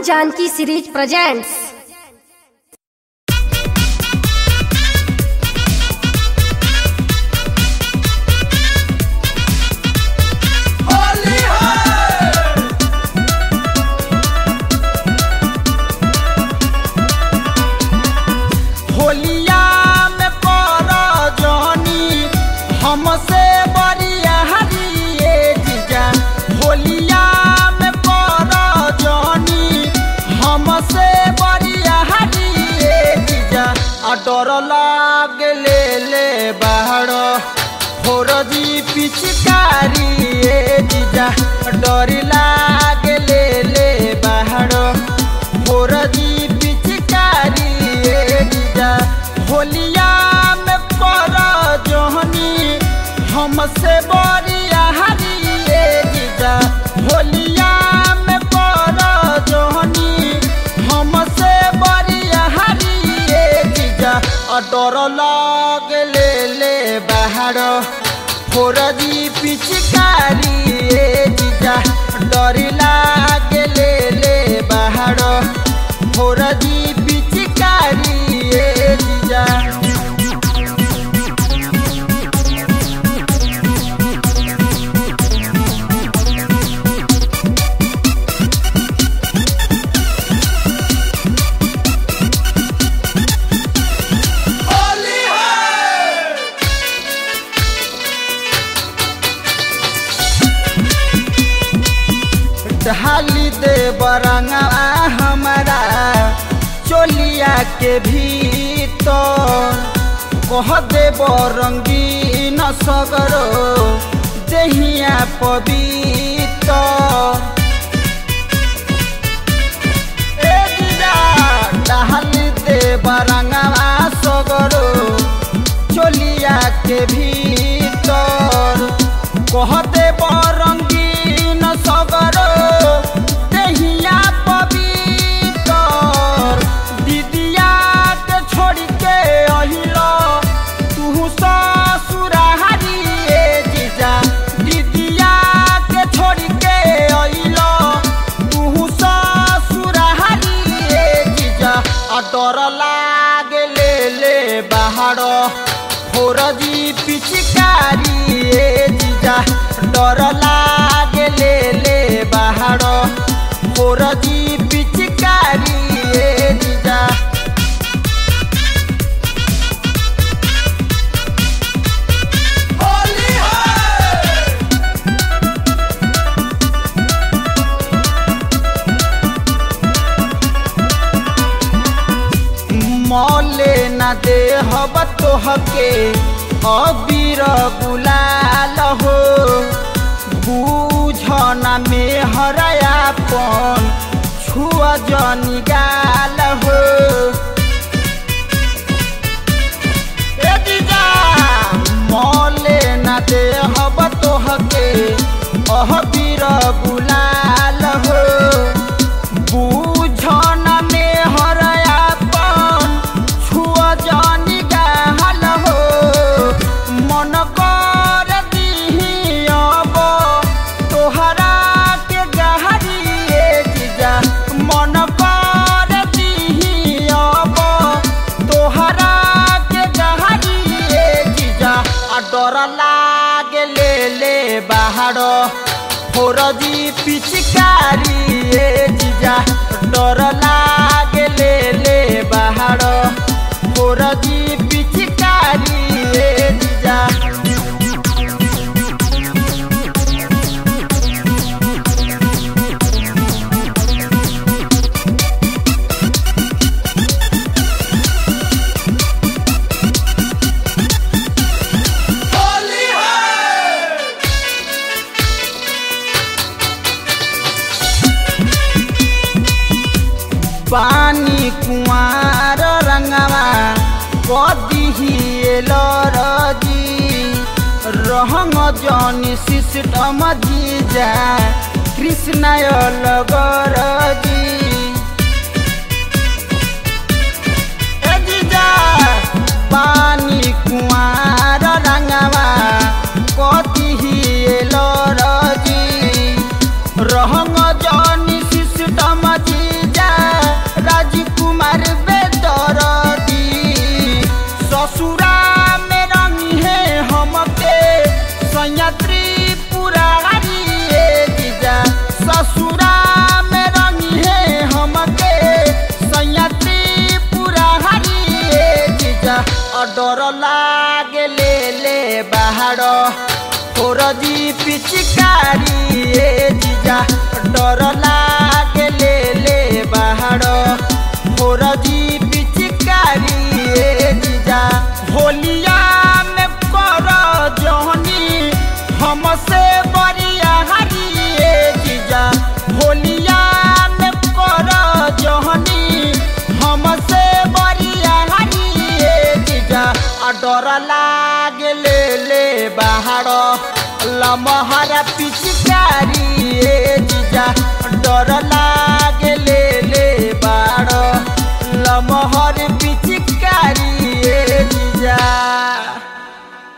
Janaki series presents. होलिया में परा जानी हमसे बरिया हरिए जीजा। होलिया में परा जानी हमसे बरिया हरिए जीजा। आ डर लागे ले बाहर फोरजी पिचकारी जीजा। डर लागे ले बाहर फोरजी पिचकारी जीजा। होलिया में परा जोहनी हमसे बरिया हरिए जीजा। होलिया में परा जोहनी हमसे बरिया हरिए जीजा। डर लागे ले बाहर फोरजी पिचकारी जीजा। डर लागे ले बाहर फोरजी पिचकारी जीजा। ढाली दे बरंगा हमारा चोलिया के भीतर कह दे बरंगीन सगरो देहिया पवित्र। ढाली दे बरंगा सगरो चोलिया के भीतर कह दे बरंगीन सगरो देहिया पवित्र। दीदिया के छोड़ के अहिलो तू ससुरारी जीजा। दीदिया के छोड़ के अहिलो तू ससुरारी जीजा। डर लागे ले बाहर फोरजी पिचकारी जीजा। डर लागे ले बाहर फोरजी पिचकारी जीजा। मौले न दे हब तोहके अबीर गुलाल हो। बूझना में हरायापन छुआ जनी गाल हो। मौले न दे हब तोहके अबीर गुलाल हो। बूझना में हरायापन छुआ जनी गाल हो। मन कर दीही अब तोहरा के गहरिए जीजा। मन कर दीही अब तोहरा के गहरिए जीजा। डर लागे ले बाहर फोरजी पिचकारी जीजा। डर लागे ले बाहर फोरजी पिचकारी जीजा। पानी कुआर रंगवा कदी लरजी रहंग जनी सिस्टम जीजा। कृष्ण लगरजी जीजा। पानी कुआर रंगवा कदी लरजी रहंग जनी सिस्टम जीजा। राजकुमार बेदरदी ससुरा में रंगी है हमके सैयात्री पुरारी जीजा ससुरा में रंगी है हमके सैयात्री पुरारी जीजा डर लागे ले बाहर फोरजी पिचकारी जीजा डर लागे ले बाहर फोरजी पिचकारी जीजा होलिया में कर जहनी हमसे बरिया हरिए जीजा होलिया में कर जहनी हमसे बरिया हरिए जीजा डर लागे ले बाहर लमहरा पिचकारी जीजा डर लागे ले बाहर लमहर पिचकारी